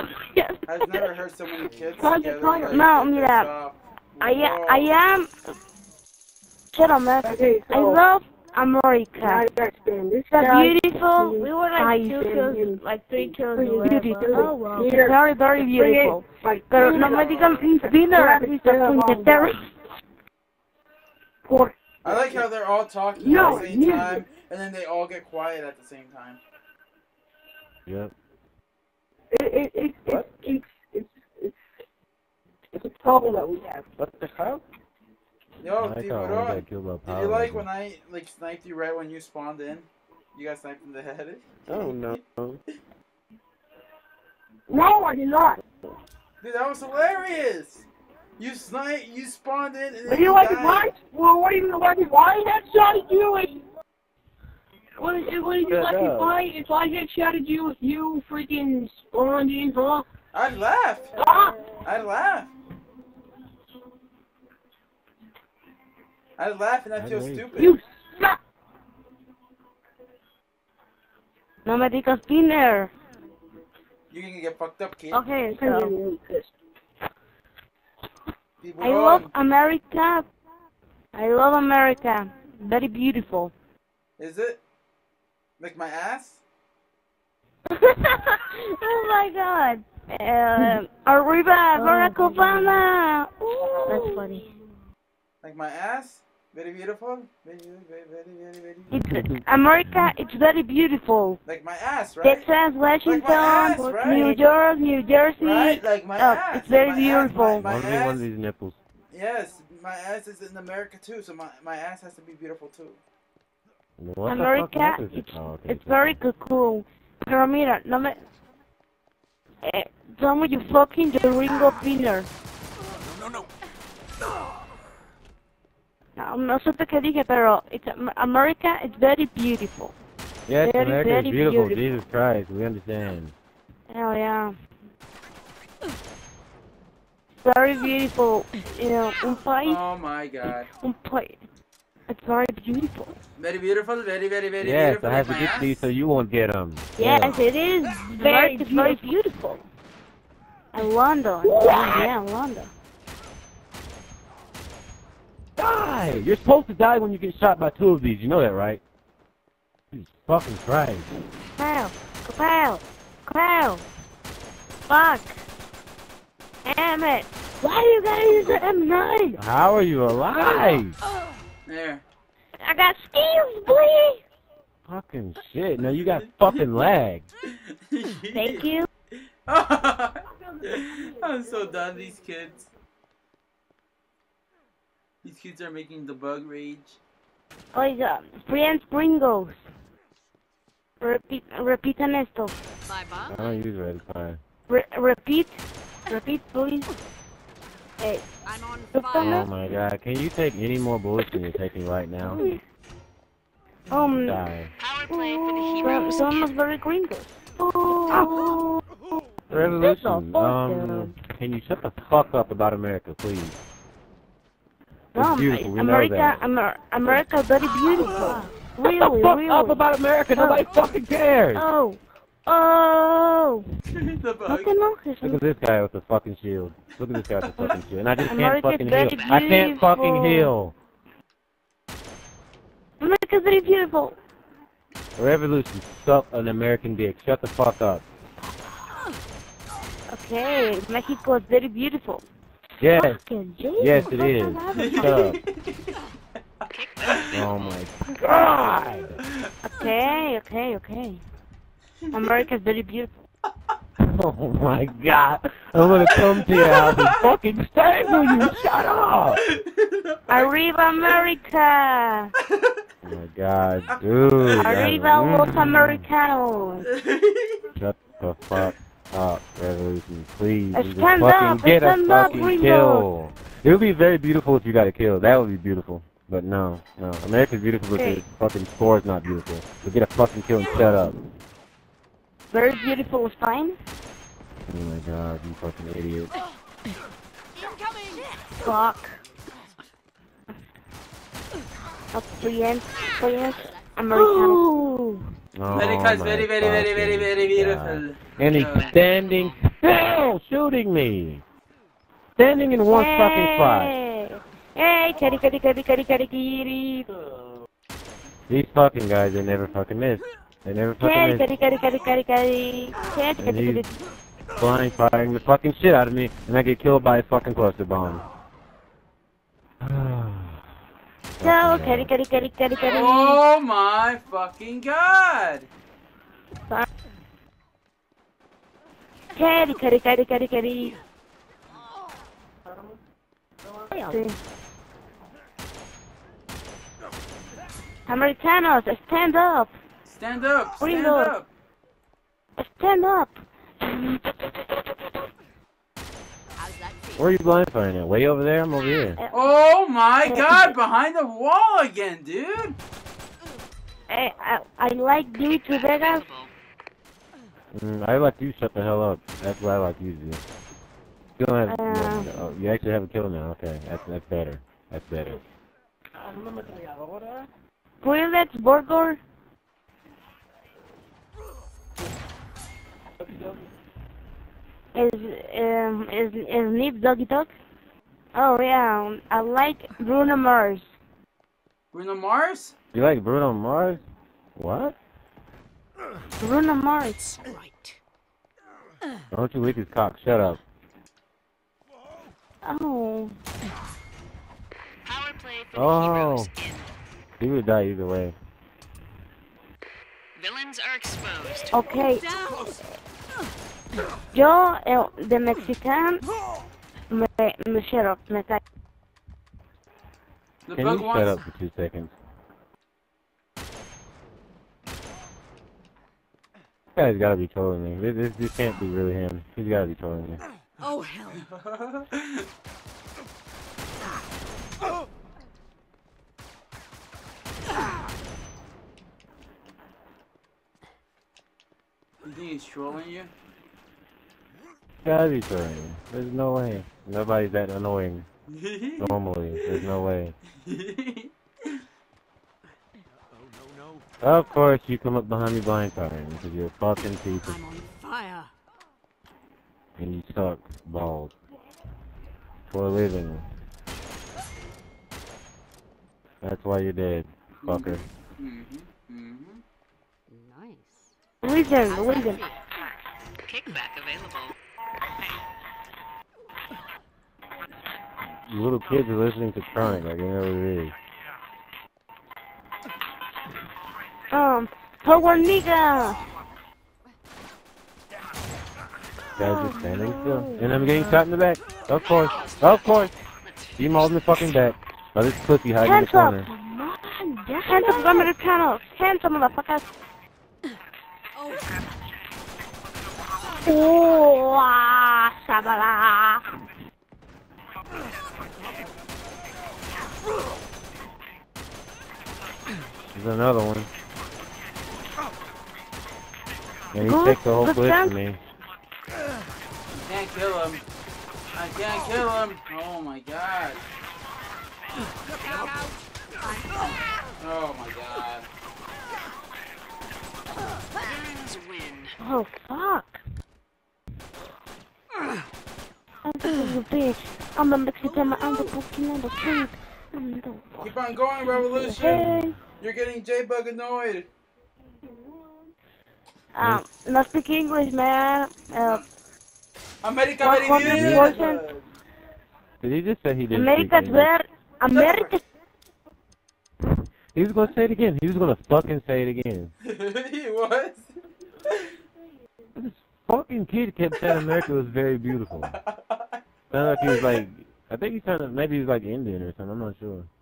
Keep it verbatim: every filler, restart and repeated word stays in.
I've never heard so many kids Project together. Tiger. Like, No, get mira, this off. I, Whoa. I am... Shut up, man. Okay, I so, love America. I understand. This It's guy beautiful. is We were like two Tyson kills, and like three kills freaking away. beauty, but- dude. Oh, wow. Here, Very, very beautiful. Like, Pero no me digan Spinner, Mister Puñetero. Poor. I like how they're all talking No, at the same you- time, and then they all get quiet at the same time. Yep. It, it, it, it, it's, it's, it's, it's a problem that we have. What the hell? Yo, I like dude, how what I up? got killed by Did power you like rifle. when I like sniped you right when you spawned in? You got sniped in the head? Oh no. No, I did not. Dude, that was hilarious! You sniped, you spawned in, and then But you you like died. it why? Well, what do you like it why? That shot you and... What is it, what did you Shut like up. it why? If I had shouted you, you freaking spawned in, huh? I'd laugh. Ah! I'd laugh. I'd laugh and I'd feel I'd stupid. You suck! No me digas Spinner. You can get fucked up, kid. Okay, I'm so... getting really pissed. People I go love on. America. I love America. Very beautiful. Is it? Like my ass? Oh my god. Uh, Arriba, Barack Obama. That's funny. Like my ass? Very beautiful? Very, very, very, very, very. It's America. It's very beautiful. Like my ass, right? Texas, Washington, ass, right? New York, New Jersey. Right? Like my Oh, ass. it's very Like my ass, beautiful. My, Only my one ass. of these nipples. Yes, my ass is in America too, so my, my ass has to be beautiful too. What America, the fuck is it? it's, Oh, okay, it's so- very cool. Pero mira, no me... Eh, some of you fucking the Ringo Pinner. No, no, No, no supe qué dije, pero it's, America is very beautiful. Yes, Very, America very is beautiful. beautiful. Jesus Christ, we understand. Hell yeah. Very beautiful. You know, un país, Oh my god. un país. It's very beautiful. Very beautiful, very, very, very Yes, beautiful. I have to like my get these ass. so you won't get them. Yes, it is. Very, it's very beautiful. And London. Yeah, London. Die! You're supposed to die when you get shot by two of these. You know that, right? Jesus fucking Christ. Kapow, kapow, kapow. Fuck. Damn it. Why do you gotta use the M nine? How are you alive? There. I got skills, boy. Fucking shit. Now you got fucking lag. Thank you. I'm so done, these kids. These kids are making the bug rage. Oiga, friends gringos. Repeat, repitan esto. Bye I bye. don't use red fire. Re repeat, repeat, please. Hey, I'm on look Oh fire. on my god. Can you take any more bullets than you're taking right now? Um, Die. Power play for the some, heroes. some of very gringos. Oh, Revolution. Get the fuck Um, down. can you shut the fuck up about America, please? It's no, beautiful. We know America, that. Amer America, very beautiful. Shut Really, the fuck really. up about America. Nobody Oh. fucking cares. Oh, oh. The No bug. te enojes. Look at this guy with the fucking shield. Look at this guy with the fucking shield. And I just can't America's fucking very heal. I can't fucking beautiful. heal. America's very beautiful. Revolution, suck an American dick. Shut the fuck up. Okay, Mexico is very beautiful. Yes. Fucking Jesus, Yes, it what is. happened? Shut up. Oh my god. Okay, okay, okay. America's very beautiful. Oh my god. I'm gonna come to your house and fucking strangle you. Shut up. Arriba America! Oh my god, dude. Arriba los Mm. Americanos! Shut the fuck up, Revolution. Please. You just Stand fucking up, get a stand up, fucking Gringo. kill. It would be very beautiful if you got a kill. That would be beautiful. But no, no. America's beautiful, but Okay. the fucking score is not beautiful. So get a fucking kill and shut up. Very beautiful is fine. Oh my god, you fucking idiot. Incoming. Fuck. Up friends, friends, Americanos. Oh America is my very, very, very, very, fucking very beautiful. God. And he's Uh, standing still shooting me. Standing in one fucking spot. Hey, kitty, kitty, kitty, kitty, kitty, kitty. These fucking guys, they never fucking miss. They never fucking Kitty, miss. kitty, kitty, kitty, kitty, kitty. Kitty, And kitty, he's kitty. blind firing the fucking shit out of me, and I get killed by a fucking cluster bomb. No, kitty, kitty, kitty, kitty, kitty. Oh my fucking god! Kitty, kitty, kitty, kitty, kitty. Americanos, stand up! Stand up! Stand Reload. up! Stand up! How's that feel? Where are you blind firing at? Way over there? I'm over here. Oh my god! Behind the wall again, dude! Hey, I, I like doing to Vegas. Mm, I like you shut the hell up. That's what I like you to do. You don't have. Uh, you, oh, you actually have a kill now. Okay, that's that's better. That's better. Toilets, burger. Is um is is Nip Doggy Dog? Oh yeah, I like Bruno Mars. Bruno Mars? You like Bruno Mars? What? Bruno Mars. Right. Don't you lick his cock? Shut up. Oh. Power play for the Oh. heroes in. He would die either way. Villains are exposed. Okay. Yo, el de mexicano, me, me shut up, me cae. The Can bug you wants... shut up for two seconds? This guy's gotta be trolling me. This, this, this can't be really him. He's gotta be trolling me. Oh hell. You think he's trolling you? Gotta be trolling me. There's no way. Nobody's that annoying. Normally, there's no way. Of course, you come up behind me blind firing because you're a fucking piece of I'm on fire. and you suck balls for a living. That's why you're dead, fucker. Mm-hmm. Mm-hmm. Nice. Listen, How's that listen. feel? Kickback available. You little kids are listening to Tronic like you know what it is. Um, Power nigga. Guys just standing still. And I'm getting shot in the back. Of course. Of course. You mauled in the fucking back. Oh, this pussy hiding in the Hands up. corner. Hands up, Americanos. Hands up, motherfuckers. Oh, ah, shabala. There's another one. And he Good. takes the whole Good clip chance. from me. Can't kill him. I can't kill him. Oh my god. Oh my god. Villains win. Oh, fuck. I'm the bitch. I'm the Mexican. I'm the fucking I'm the king. I'm the Keep on going, Revolution. Hey. You're getting jbug annoyed. Um, not speak English, man. Uh, America one very hundred good. percent. Did he just say he didn't America's speak English? where America. He was gonna say it again. He was gonna fucking say it again. He was. This fucking kid kept saying America was very beautiful. Sounded like he was like, I think he sounded, maybe he was like Indian or something, I'm not sure.